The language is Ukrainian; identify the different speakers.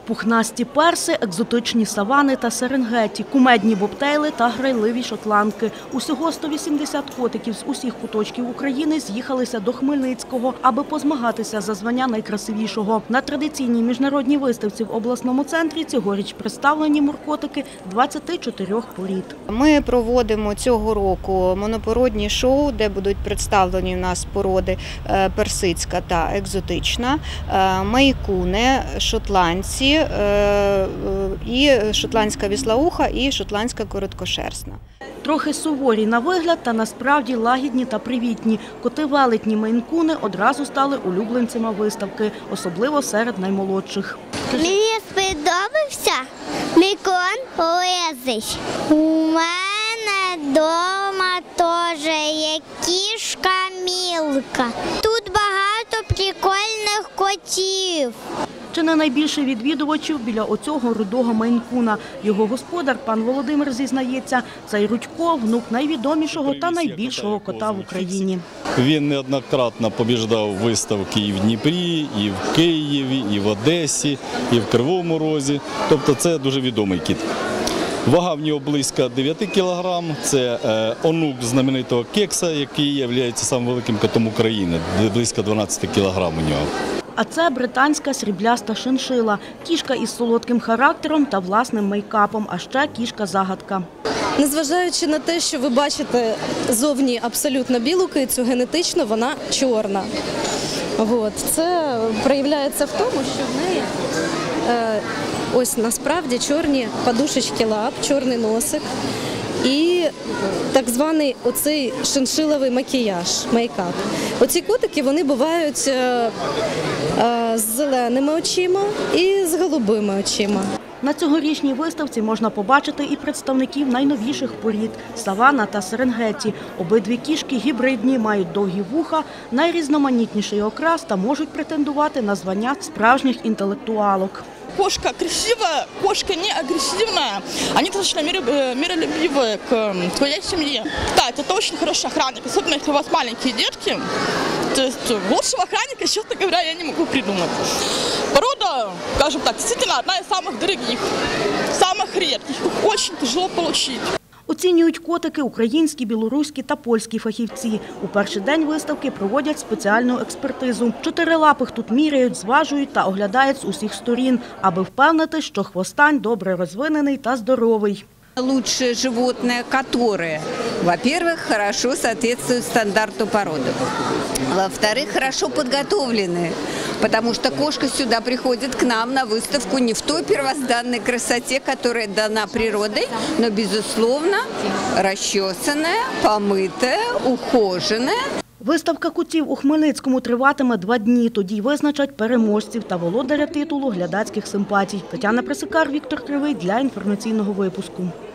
Speaker 1: Пухнасті перси, екзотичні савани та серенгеті, кумедні бобтейли та грайливі шотландки. Усього 180 котиків з усіх куточків України з'їхалися до Хмельницького, аби позмагатися за звання найкрасивішого. На традиційній міжнародній виставці в обласному центрі цьогоріч представлені муркотики 24 порід.
Speaker 2: Ми проводимо цього року монопородні шоу, де будуть представлені у нас породи персидська та екзотична, мейкуни, шотландці, і шотландська віслауха, і шотландська короткошерстна.
Speaker 1: Трохи суворі на вигляд, та насправді лагідні та привітні. Коти-велетні мейн-куни одразу стали улюбленцями виставки, особливо серед наймолодших.
Speaker 3: Мені сподобався мейн-кун лисий. У мене вдома теж є кішка Мілка. Тут багато прикольних котів.
Speaker 1: Чи не найбільше відвідувачів біля оцього рудого мейн-куна. Його господар, пан Володимир, зізнається, цей Рудько – внук найвідомішого та найбільшого кота в Україні.
Speaker 4: Він неоднократно побіждав виставки і в Дніпрі, і в Києві, і в Одесі, і в Кривому Розі. Тобто це дуже відомий кіт. Вага в нього близько 9 кг. Це онук знаменитого Кекса, який є самим великим котом України. Близько 12 кг у нього.
Speaker 1: А це британська срібляста шиншила. Кішка із солодким характером та власним мейкапом, а ще кішка-загадка.
Speaker 5: Незважаючи на те, що ви бачите зовні абсолютно білу кицю, генетично вона чорна. Це проявляється в тому, що в неї ось насправді чорні подушечки лап, чорний носик і так званий оцей шиншиловий макіяж, мейкап. Оці котики, вони бувають з зеленими очима і з голубими очима.
Speaker 1: На цьогорічній виставці можна побачити і представників найновіших порід – савана та серенгеті. Обидві кішки гібридні, мають довгі вуха, найрізноманітніший окрас та можуть претендувати на звання справжніх інтелектуалок.
Speaker 6: Кошка красивая, кошка не агрессивная. Они достаточно миролюбивые к своей семье. Кстати, это очень хороший охранник, особенно если у вас маленькие детки. То есть лучшего охранника, честно говоря, я не могу придумать. Порода, скажем так, действительно одна из самых дорогих, самых редких. Их очень тяжело получить.
Speaker 1: Оцінюють котики українські, білоруські та польські фахівці. У перший день виставки проводять спеціальну експертизу. Чотирилапих тут міряють, зважують та оглядають з усіх сторін, аби впевнити, що хвостань добре розвинений та здоровий.
Speaker 7: Лучшее животное, которое, во-первых, хорошо соответствует стандарту породы, во-вторых, хорошо подготовлены, потому что кошка сюда приходит к нам на выставку не в той первозданной красоте, которая дана природой, но, безусловно, расчесанная, помытая, ухоженная.
Speaker 1: Виставка котів у Хмельницькому триватиме 2 дні. Тоді й визначать переможців та володаря титулу глядацьких симпатій. Тетяна Присикар, Віктор Кривий для інформаційного випуску.